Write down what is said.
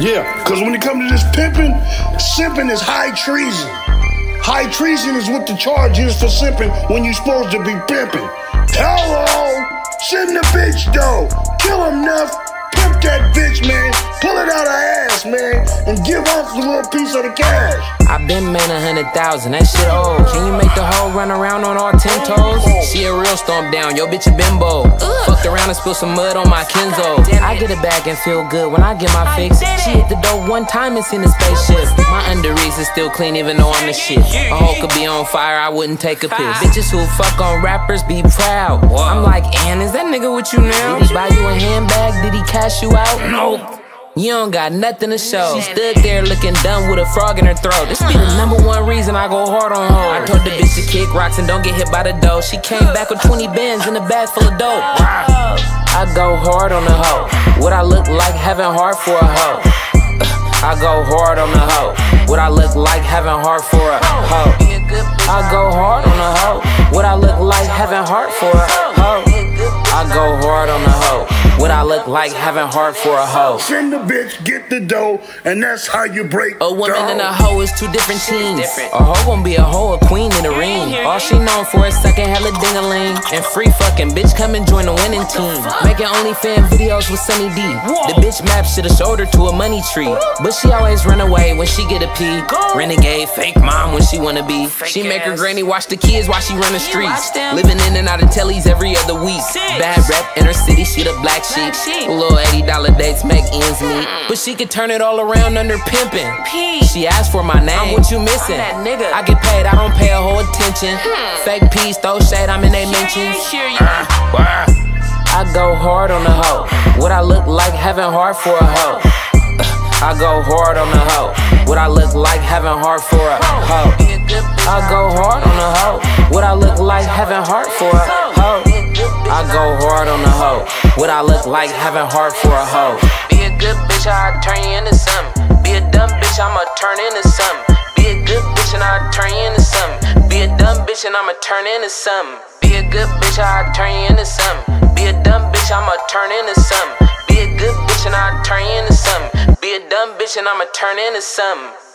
Yeah, because when it comes to this pimping, simping is high treason. High treason is what the charge is for simping when you're supposed to be pimping. Hello! Send the bitch though. Kill enough. Pimp that bitch, man. Pull it out her ass, man. And give up the little piece of the cash. I been made 100,000, that shit old. Can you make the hoe run around on all 10 toes? She a real storm down, yo bitch a bimbo. Fucked around and spilled some mud on my Kenzo. I get it back and feel good when I get my fix. She hit the door one time and seen a spaceship. My underrees is still clean even though I'm the shit. A hoe could be on fire, I wouldn't take a piss. Bitches who fuck on rappers be proud. I'm like, and is that nigga with you now? Did he buy you a handbag? Did he cash you out? No. You don't got nothing to show. She stood there looking dumb with a frog in her throat. This be the #1 reason I go hard on her. I told the bitch to kick rocks and don't get hit by the dough. She came back with 20 bands in a bag full of dope. I go hard on the hoe. What I look like having heart for a hoe. I go hard on the hoe. What I look like having heart for a hoe. I go hard on the hoe. What I look like having heart for a hoe. I go hard on the hoe. What I look like having heart for a hoe. Send the bitch, get the dough, and that's how you break. A woman and a hoe is two different teams. A hoe gon' be a hoe, a queen in the ring. All she known for is sucking hella ding-a-ling. And free fucking, bitch come and join the winning team. Making OnlyFans videos with Sunny D. The bitch map should've showed her to a money tree. But she always run away when she get a pee. Renegade, fake mom when she wanna be. She make her granny watch the kids while she run the streets. Living in and out of tellies every other week. Bad rep, inner city, she the black sheep. Little $80 dates make ends meet. But she could turn it all around under pimping. She asked for my name, what you missing? I get paid, I don't pay a whole attention. Fake peas, throw shade, I'm in they mentions. I go hard on the hoe. What I look like having heart for a hoe. I go hard on the hoe. What I look like having heart for a hoe. I go hard on the hoe. What I look like having heart for a hoe. I go hard on the hoe. What I look like having heart for a hoe. Be a good bitch, I'll turn you into something. Be a dumb bitch, I'ma turn into something. Be a good bitch and I'll turn you into something. Be a dumb bitch and I'ma turn into something. Be a good bitch, I'll turn you into something. Be a dumb bitch, I'ma turn into something. Be a good bitch and I'll turn you into something. Be a dumb bitch and I'ma turn into something.